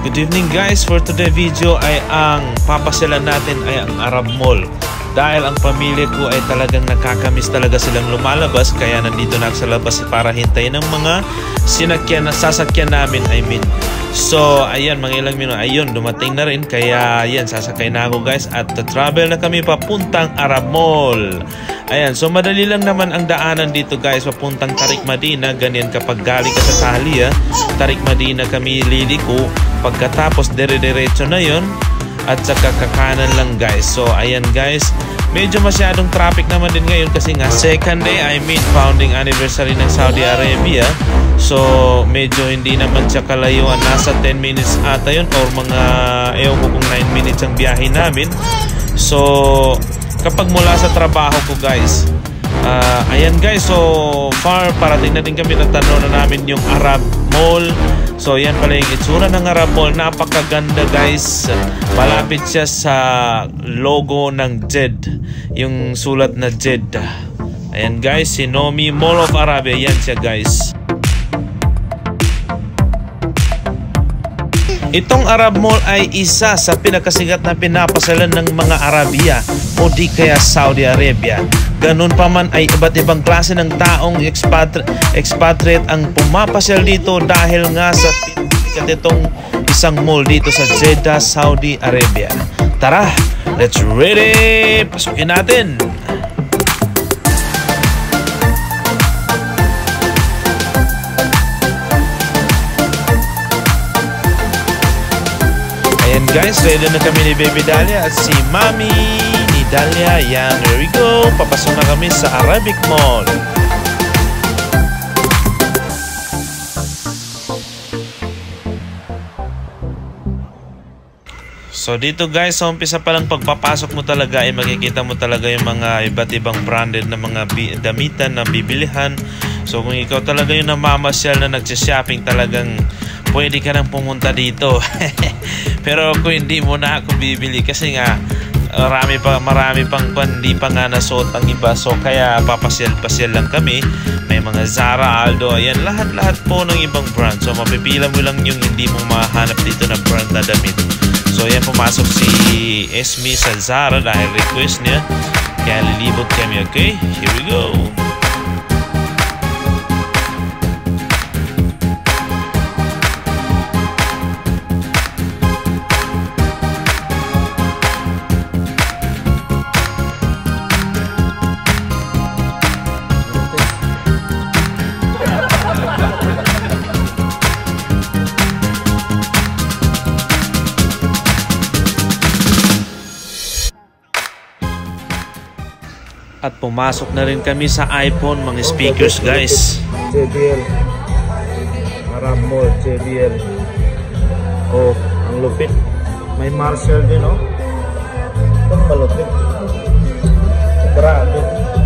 Good evening guys, for today video ay ang papasyalan natin ay ang Arab Mall. Dahil ang pamilya ko ay talagang nakakamiss talaga silang lumalabas, kaya nandito na sa labas para hintayin ng mga sasakyan namin, So ayan, mga ilang minuto, ayun, dumating na rin, kaya ayan, sasakay na ako guys at travel na kami papuntang Arab Mall. Ayan, so madali lang naman ang daanan dito guys, papuntang Tariq Madina. Ganyan kapag galing ka sa Tahliya, Tariq Madina kami liliko. Pagkatapos dire-diretso na yon at saka kakanan lang guys. So ayan guys, medyo masyadong traffic naman din ngayon kasi nga second day, founding anniversary ng Saudi Arabia. So medyo hindi naman siya kalayuan, nasa 10 minutes ata yun or mga ewan ko kung 9 minutes ang biyahe namin. So kapag mula sa trabaho ko guys, ayan guys, so far parating na din kami, natanaw na namin yung Arab Mall. So yan pala yung itsura ng Arab Mall, napakaganda guys. Malapit siya sa logo ng JED, yung sulat na JED. Ayan guys, Sinomi Mall of Arabia, yan siya guys. Itong Arab Mall ay isa sa pinakasikat na pinapasalan ng mga Arabia o di kaya Saudi Arabia. Ganun pa man ay iba't ibang klase ng taong expatriate ang pumapasyal dito dahil nga sa pinakasikat itong isang mall dito sa Jeddah, Saudi Arabia. Tara, let's ready! Pasukin natin! Ayan guys, ready na kami ni Baby Dalia at si Mami ni Dalia. Ayan, here we go. Papasok na kami sa Arabic Mall. So dito guys, sa umpisa pa lang pagpapasok mo talaga ay makikita mo talaga yung mga iba't ibang branded na mga damitan na bibilihan. So kung ikaw talaga yung namamasyal na nagsha-shopping, talagang pwede ka nang pumunta dito. Pero kung hindi mo na ako bibili kasi nga marami pang hindi pa nga nasuot ang iba. So kaya papasyal lang kami. May mga Zara, Aldo, ayan, lahat po ng ibang brand. So mapipila mo lang yung hindi mo mahanap dito na brand na damit. So ayan, pumasok si Esme sa Zara dahil request niya. Kaya lilibot kami, okay? Here we go! At pumasok na rin kami sa iPhone, mga speakers guys. JBL Arab Mall, JBL. Oh, ang lupit. May Marshall din, oh. Ito malupit. Grabe.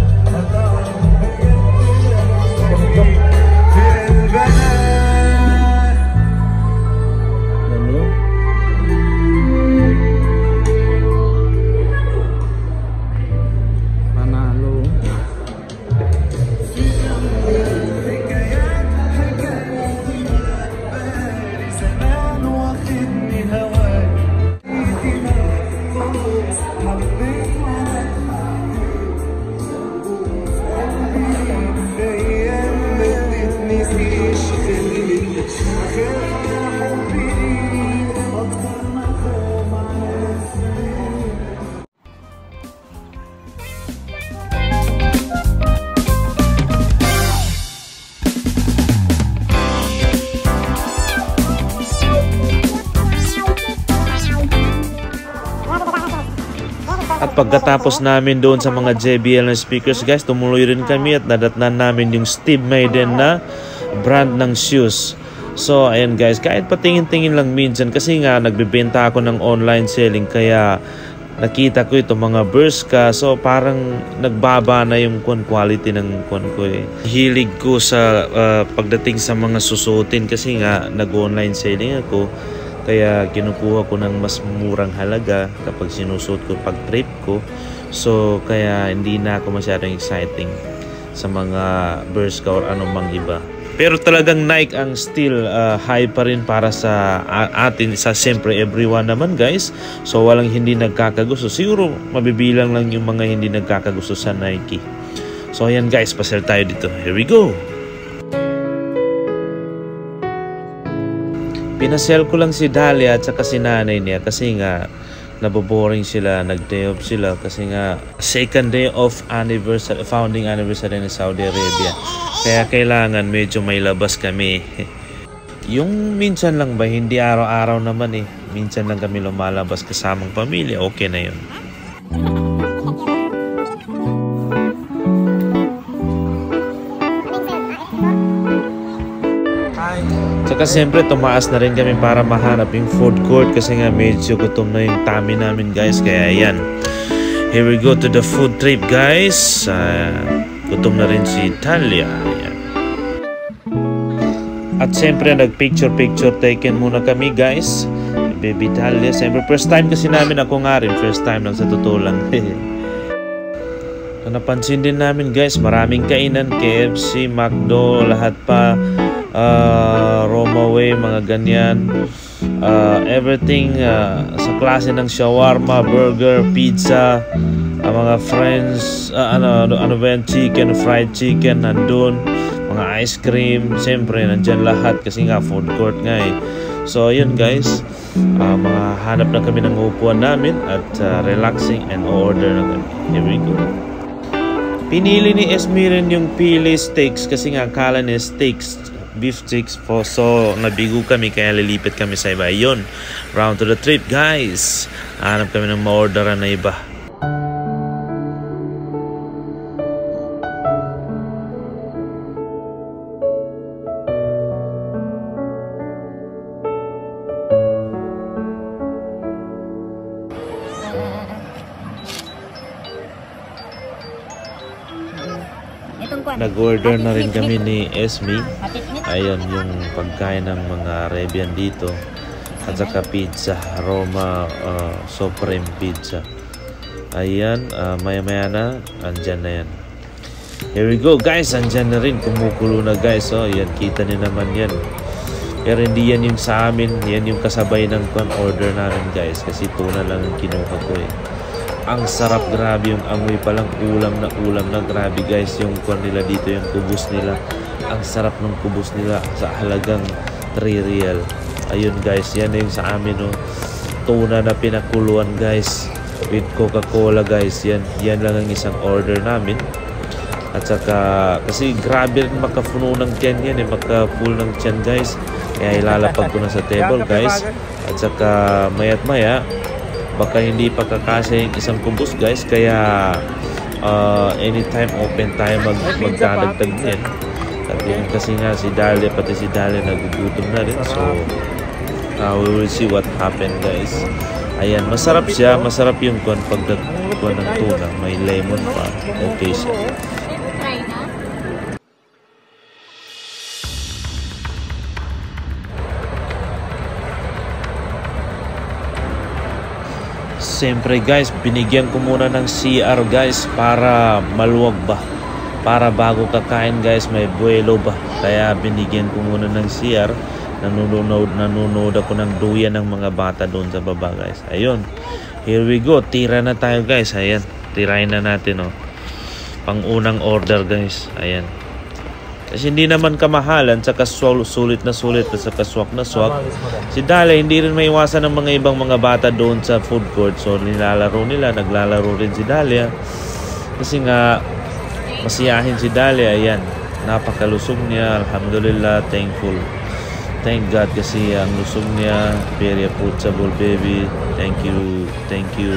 At pagkatapos namin doon sa mga JBL na speakers guys, tumuloy rin kami at nadatnan namin yung Steve Madden na brand ng shoes. So ayan guys, kahit patingin-tingin lang minsan kasi nga nagbebenta ako ng online selling, kaya nakita ko ito mga Bershka. So parang nagbaba na yung quality ng ko eh. Hilig ko sa pagdating sa mga susuotin kasi nga nag-online selling ako. Kaya kinukuha ko ng mas murang halaga kapag sinusuot ko pag trip ko. So kaya hindi na ako masyadong exciting sa mga Bershka or anumang iba. Pero talagang Nike ang still high pa rin para sa atin, sa siyempre everyone naman guys. So walang hindi nagkakagusto. Siguro mabibilang lang yung mga hindi nagkakagusto sa Nike. So ayan guys, pasel tayo dito. Here we go. Pinasel ko lang si Dalia at saka si nanay niya kasi nga naboboring sila, nag-day off sila kasi nga second day of anniversary, founding anniversary ng Saudi Arabia. Kaya kailangan medyo may labas kami. Yung minsan lang ba, hindi araw-araw naman eh. Minsan lang kami lumalabas kasamang pamilya, okay na yun. Tsaka siyempre tumaas na rin kami para mahanap yung food court kasi nga medyo gutom na yung tummy namin guys. Kaya yan, here we go to the food trip guys. Gutom na rin si Talia. Ayan. At siyempre nag-picture taken muna kami guys. Baby Talia, siyempre first time kasi namin, ako nga rin first time lang sa totoo lang. So, napansin din namin guys, maraming kainan, KFC, McDo, lahat pa. Roma Way, mga ganyan, everything sa klase ng shawarma, burger, pizza, mga friends, ano ba yan, chicken, fried chicken, nandun, mga ice cream, siyempre nandyan lahat kasi nga food court nga eh. So yun guys, hanap na kami ng upuan namin at relaxing and order na kami. Here we go. Pinili ni Esmiren yung pili steaks kasi nga akala niya steaks, beef sticks po. So nabigo kami kaya lilipat kami sa iba. Yun, round to the trip guys. Hanap kami ng ma-orderan na iba. Nag-order na rin kami ni Esme. Ayun yung pagkain ng mga Arabian dito. At saka pizza, Roma Supreme Pizza. Ayan, maya-maya na, andyan na yan. Here we go guys, andyan na rin, kumukulo na guys. Oh, yan, kita niyo naman yan. Pero hindi yan yung sa amin, yan yung kasabay ng order namin guys. Kasi tuna lang ang kinuha ko eh. Ang sarap, grabe yung amoy palang ulam na grabe guys. Yung kwan nila dito, yung kubos nila, ang sarap ng kubos nila sa halagang 3 real. Ayun guys, yan yung sa amin oh. Tuna na pinakuluan guys with Coca-Cola guys. Yan lang ang isang order namin. At saka kasi grabe rin makapuno ng tiyan yan eh, maka-full ng tiyan guys. Kaya ilalapag ko na sa table guys. At saka maya't maya baka hindi pa kakasya yung isang kubos guys. Kaya anytime open tayo magdadagdag din. At yun kasi nga si Dalia, pati si Dalia nagugutom na rin. So we will see what happen guys. Ayan, masarap siya. Masarap yung pagdagdag ng tuna. May lemon pa. Okay siya. Siyempre guys, binigyan ko muna ng CR guys para maluwag ba, para bago kakain guys may buwelo ba. Kaya binigyan ko muna ng CR. Nanonood ako ng duyan ng mga bata doon sa baba guys. Ayun, here we go, tira na tayo guys. Ayan, tirahin na natin oh. Pang unang order guys. Ayan, kasi hindi naman kamahalan, saka sulit na sulit at saka swak na swak. Si Dalia hindi rin maiwasan ng mga ibang mga bata doon sa food court. So nilalaro nila, naglalaro rin si Dalia. Kasi nga masiyahin si Dalia. Ayan, napakalusog niya. Alhamdulillah, thankful. Thank God kasi ang lusog niya. Very approachable baby. Thank you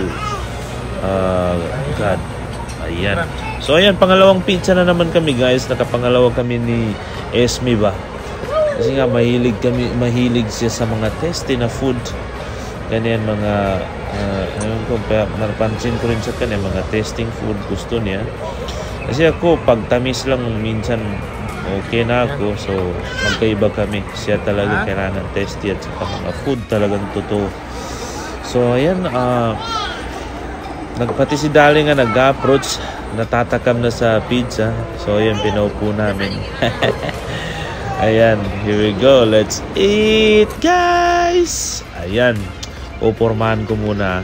God. Ayan. So ayan, pangalawang pizza na naman kami guys. Nakapangalawa kami ni Esme ba. Kasi nga mahilig siya sa mga tasty na food. Ganyan mga napansin ko rin sa kanya, mga tasting food gusto niya. Kasi ako pag tamis lang minsan okay na ako. So magkaiba kami. Siya talaga kailangan tasty at saka mga food talagang totoo. So ayan, pati si Dalia nga nag-approach, natatakam na sa pizza. So ayan, pinaupo namin. Ayan, here we go. Let's eat, guys! Ayan, upormahan ko muna.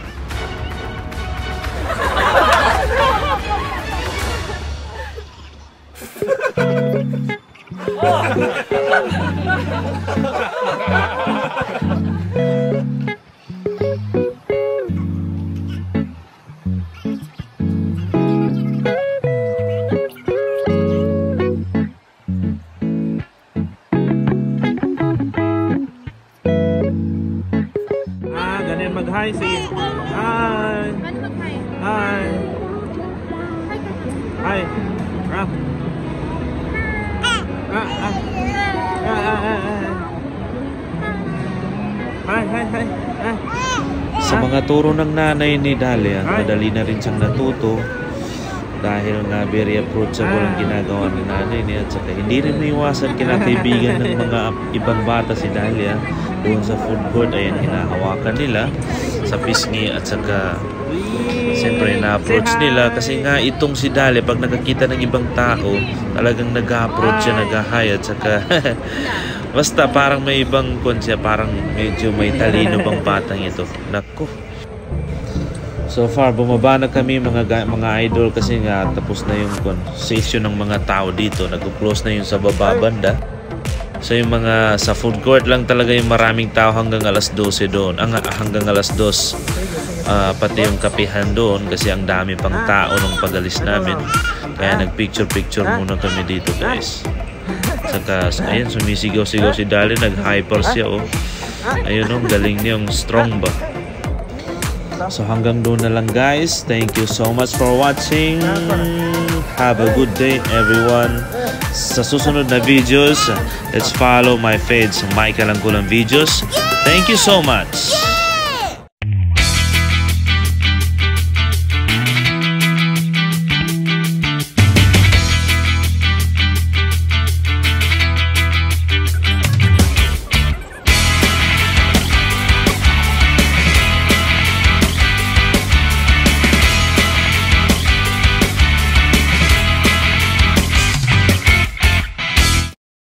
Ganyan mag-hi, sige. Hi! Hi! Hi! Hi! Sa mga turo ng nanay ni Dalia, madali na rin siyang natuto dahil nga very approachable ang ginagawa ng nanay niya at saka hindi rin maiwasan kinakaibigan ng mga ibang bata si Dalia doon sa food court. Ayan, hinahawakan nila sa pisngi at saka siyempre na-approach nila kasi nga itong si Dalia pag nakakita ng ibang tao talagang nag-approach siya, nag-hi at saka basta parang may ibang konsya, parang medyo may talino bang batang ito. Nako. So far, bumaba na kami mga idol kasi nga tapos na yung session ng mga tao dito. Nag-close na yung sa baba banda. So yung mga sa food court lang talaga yung maraming tao hanggang alas 12 doon. Hanggang alas 2. Pati yung kapihan doon kasi ang dami pang tao nung pag-alis namin. Kaya nag-picture muna kami dito, guys. Saka, ayun, sumisigaw-sigaw si Dali. Nag-hyper siya, oh. Ayun, oh, galing niya, strong ba. So hanggang doon na lang, guys. Thank you so much for watching. Have a good day, everyone. Sa susunod na videos, let's follow my page, Michael Angkulang Videos. Thank you so much.